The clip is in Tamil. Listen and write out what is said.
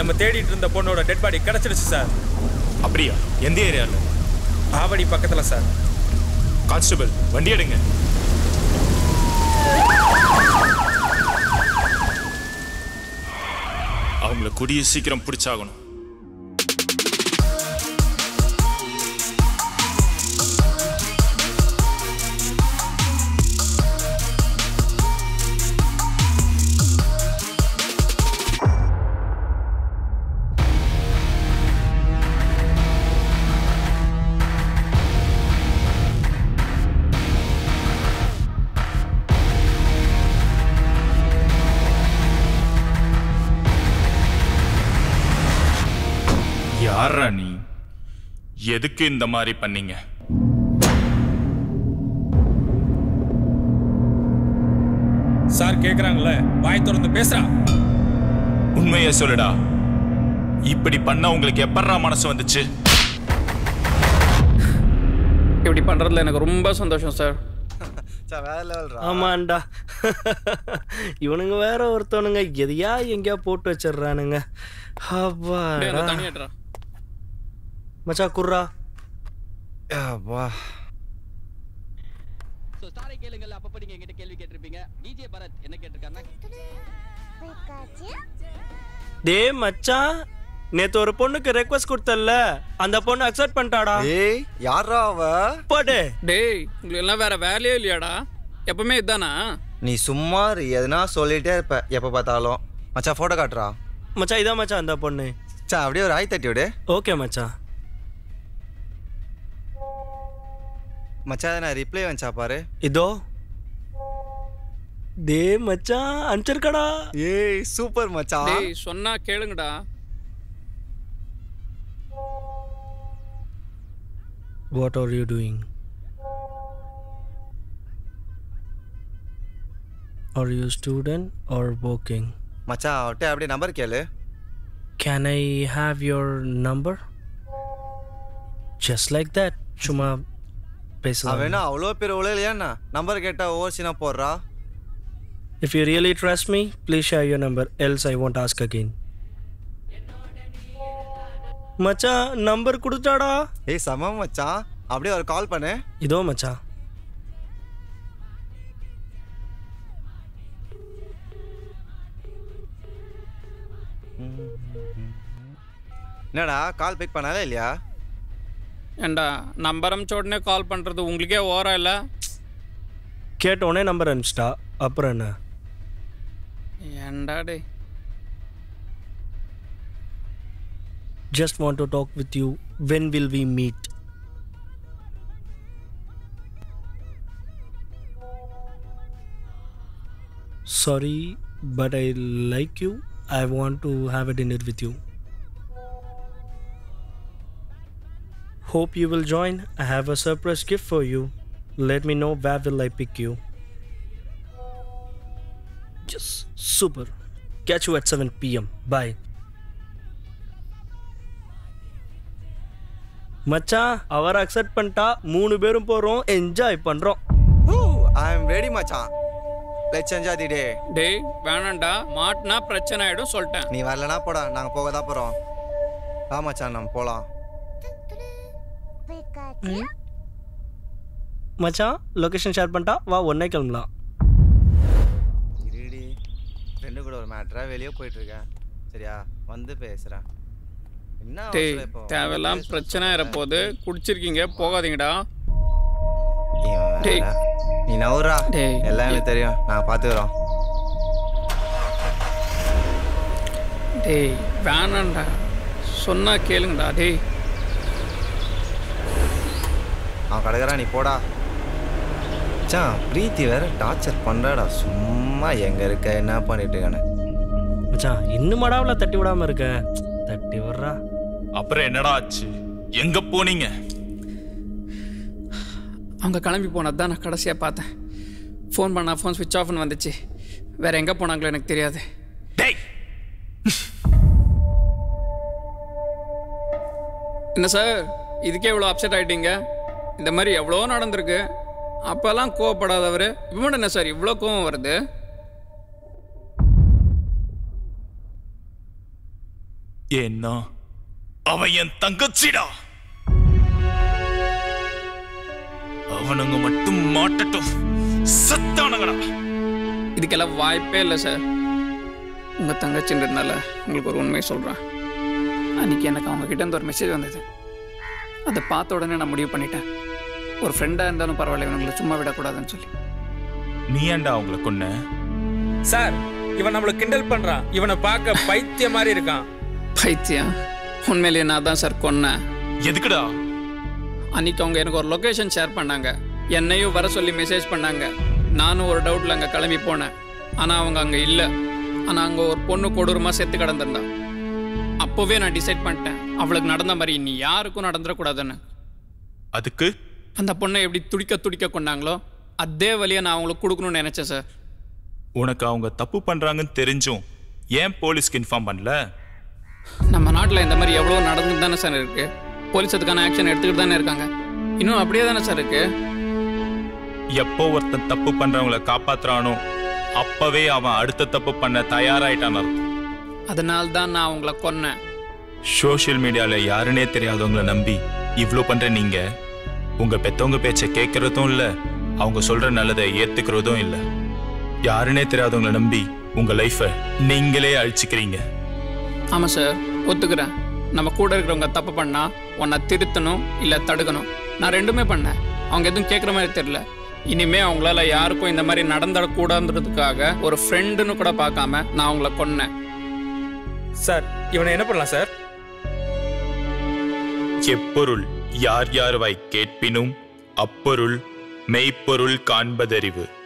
நம்ம தேடிட்டு இருந்த பொண்ணோட டெட் பாடி கிடைச்சிருச்சு சார். அப்படியா? எந்த ஏரியாவில்? ஆவடி பக்கத்தில் சார். கான்ஸ்டபிள் வண்டி எடுங்க. அவங்கள கூடிய சீக்கிரம் பிடிச்சாகணும். யாரா நீ? எதுக்கு இந்த மாதிரி பண்ணீங்க? சார் கேக்குறாங்களே, வாய் திறந்து பேசுறா. உண்மையை சொல்லுடா. இப்படி பண்ண உங்களுக்கு எப்பறா மனசு வந்துச்சு? இப்படி பண்றதுல எனக்கு ரொம்ப சந்தோஷம் சார். ஆமாண்டா. இவனுங்க வேற ஒருத்தவனுங்க எதையா எங்கேயா போட்டு வச்சிடுறானுங்க. மச்சா குர்ரா. வா சோ ஸ்டாரை கேளுங்க. அப்பப்ப நீங்க என்கிட்ட கேள்வி கேட்டிருப்பீங்க. டிஜே பரத் என்ன கேட்டிருக்காருன்னா, டேய் மச்சான், நேத்து ஒரு பொண்ணுக்கு ரெக்வெஸ்ட் கொடுத்தல்ல, அந்த பொண்ணு அக்செப்ட் பண்ணிட்டாடா. ஏய் யாரா அவ? போடே. டேய் உங்களுக்கு எல்லாம் வேற வேலையே இல்லையாடா? எப்பவுமே இதானா? நீ சும்மா எதனா சொல்லிட்டே இருப்ப எப்ப பார்த்தாலும். மச்சான் போட்டோ காட்டுறா. மச்சான் இதான் மச்சான் அந்த பொண்ணு. மச்சான் அப்படியே ஒரு ஆய் தட்டி விடு. ஓகே மச்சான். மச்சான் நான் ரிப்ளை வந்துச்சா பாரு. இதோ. டேய் மச்சான் அனுப்பிச்சிருக்கடா. ஏய் சூப்பர் மச்சான். டேய் சொன்னா கேளுங்கடா. What are you doing? Are you student or working? மச்சான் அவட்ட அப்படியே நம்பர் கேளு. Can I have your number? Just like that. சும்மா பேசலாம். அவனா அவ்வளோ பேர் உலகலையாண்ணா நம்பர் கேட்டா ஓவர்சினா போடுறா. If you really trust me, please share your number, else I won't ask again. மச்சான் நம்பர் கொடுத்தாடா. ஏய் சம மச்சான், அப்படியே ஒரு கால் பண்ணு. இதோ மச்சான். என்னடா கால் பிக் பண்ணாலே இல்லையா? ஏண்டா நம்பர் அனுப்பிச்ச உடனே கால் பண்ணுறது உங்களுக்கே ஓரம் இல்லை? கேட்ட உடனே நம்பர் அனுப்பிச்சிட்டா, அப்புறம் என்ன? ஏண்டா டே. Just want to talk with you. When will we meet? Sorry, but I like you. I want to have a dinner with you. Hope you will join. I have a surprise gift for you. Let me know where will I pick you. Yes, super. Catch you at 7 PM. Bye. மச்சான் அவர் அக்செப்ட் பண்ணிட்டா, 3 பேரும் போறோம், என்ஜாய் பண்றோம். I am ready மச்சான். Let's enjoy the day. டேய் வேணாண்டா, மாட்டினா பிரச்சனை ஆயிடும் சொல்லிட்டேன். நீ வரலனா போடா, நாங்க போக தான் போறோம். வா மச்சான் நம்ம போலாம். மச்சான் லொகேஷன் ஷேர் பண்ணிட்டா, வா ஒண்ணே கிளம்பலாம். இருடி, ஃப்ரெண்டு கூட ஒரு மேட்டரா வெளியே போயிட்டு இருக்கேன். சரியா, வந்து பேசுறேன். என்ன டேய் தேவையெல்லாம் பிரச்சனை இருப்போது குடிச்சிருக்கீங்க, போகாதீங்கடா. டேய் நீ நவுறா. எல்லாம் எனக்கு தெரியும், நான் பார்த்துக்கிறோம். டேய் வேணாண்டா, சொன்னா கேளுங்கடா. டேய் அவன் கிடக்குறான், நீ போடா. மச்சான் பிரீத்தி வேற டார்ச்சர் பண்றாடா. சும்மா எங்க இருக்க, என்ன பண்ணிட்டு இருக்கானே. மச்சான் இன்னும் மடாவில் தட்டி விடாம இருக்க, தட்டி விடுறா. அப்புறம் என்னடா ஆச்சு? எங்க போனீங்க? அவங்க கிளம்பி போனது தான் நான் கடைசியாக பார்த்தேன். ஃபோன் பண்ணா ஃபோன் ஸ்விட்ச் ஆஃப்னு வந்துச்சு. வேற எங்கே போனாங்களோ எனக்கு தெரியாது. டேய் என்ன சார் இதுக்கே இவ்வளோ அப்செட் ஆகிட்டீங்க? இந்த மாதிரி எவ்வளோ நடந்திருக்கு. அப்போல்லாம் கோவப்படாதவர் இவன் என்ன சார் இவ்வளோ கோவம் வருது? ஏன்னா அவன் என் தங்கச்சிடா. அவனுங்க மட்டும் மாட்டட்டும், சத்தானங்கடா. இதுக்கெல்லாம் வாய்ப்பே இல்லை சார். உங்கள் தங்கச்சின்றதுனால உங்களுக்கு ஒரு உண்மையை சொல்கிறேன். அன்றைக்கி எனக்கு அவங்க கிட்டேருந்து ஒரு மெசேஜ் வந்தது. அதை பார்த்த உடனே நான் முடிவு பண்ணிட்டேன், ஒரு ஃப்ரெண்டாக இருந்தாலும் பரவாயில்ல, இவனுங்களை சும்மா விடக்கூடாதுன்னு சொல்லி. நீ ஏன்டா அவங்கள கொன்ன? சார், இவன் நம்மளை கிண்டல் பண்றான். இவனை பார்க்க பைத்தியம் மாதிரி இருக்கான். பைத்தியம்? உண்மையிலேயே நான் தான் சார் கொன்னேன். எதுக்குடா? அன்றைக்கி அவங்க எனக்கு ஒரு லொக்கேஷன் ஷேர் பண்ணாங்க, என்னையும் வர சொல்லி மெசேஜ் பண்ணாங்க. நானும் ஒரு டவுட்டில் அங்கே கிளம்பி போனேன். ஆனால் அவங்க அங்கே இல்லை. ஆனால் அங்கே ஒரு பொண்ணு கொடூரமாக செத்து கிடந்திருந்தான். அப்போவே நான் டிசைட் பண்ணிட்டேன், அவளுக்கு நடந்த மாதிரி இனி யாருக்கும் நடந்துடக்கூடாதுன்னு. அதுக்கு அந்த பொண்ணை எப்படி துடிக்க துடிக்க கொண்டாங்களோ அதே வழியை நான் அவங்களுக்கு கொடுக்கணும்னு நினச்சேன் சார். உனக்கு அவங்க தப்பு பண்றாங்கன்னு தெரிஞ்சும் ஏன் போலீஸ்க்கு இன்ஃபார்ம் பண்ணல? நம்ம நாட்டில் இந்த மாதிரி எவ்வளோ நடந்துட்டு தானே சார் இருக்கு. போலீஸ் அதுக்கான ஆக்ஷன் எடுத்துக்கிட்டு தானே இருக்காங்க. இன்னும் அப்படியே தானே சார் இருக்கு. எப்போ ஒருத்தன் தப்பு பண்றவங்கள காப்பாத்துறானோ அப்பவே அவன் அடுத்த தப்பு பண்ண தயாராயிட்டான் அர்த்தம். அதனால தான் நான் அவங்கள கொன்னேன். சோஷியல் மீடியால யாருன்னே தெரியாதவங்களை நம்பி இவ்வளோ பண்ற நீங்க உங்க பெத்தவங்க பேச்சை கேட்கறதும் இல்லை, அவங்க சொல்ற நல்லதை ஏத்துக்கிறதும் இல்லை. யாருன்னே தெரியாதவங்களை நம்பி உங்க லைஃபை நீங்களே அழிச்சுக்கிறீங்க. ஆமாம் சார், ஒத்துக்கிறேன். நம்ம கூட இருக்கிறவங்க தப்பு பண்ணா உன்னை திருத்தணும் இல்லை தடுக்கணும். நான் ரெண்டுமே பண்ணேன். அவங்க எதுவும் கேட்குற மாதிரி தெரியல. இனிமே அவங்களால யாருக்கும் இந்த மாதிரி நடந்துடக்கூடாதுன்றதுக்காக ஒரு ஃப்ரெண்டுன்னு கூட பார்க்காம நான் அவங்கள கொன்னேன். சார், இவனை என்ன பண்ணலாம் சார்? எப்பொருள் யார் யார் வாய் கேட்பினும் அப்பொருள் மெய்ப்பொருள் காண்பதறிவு.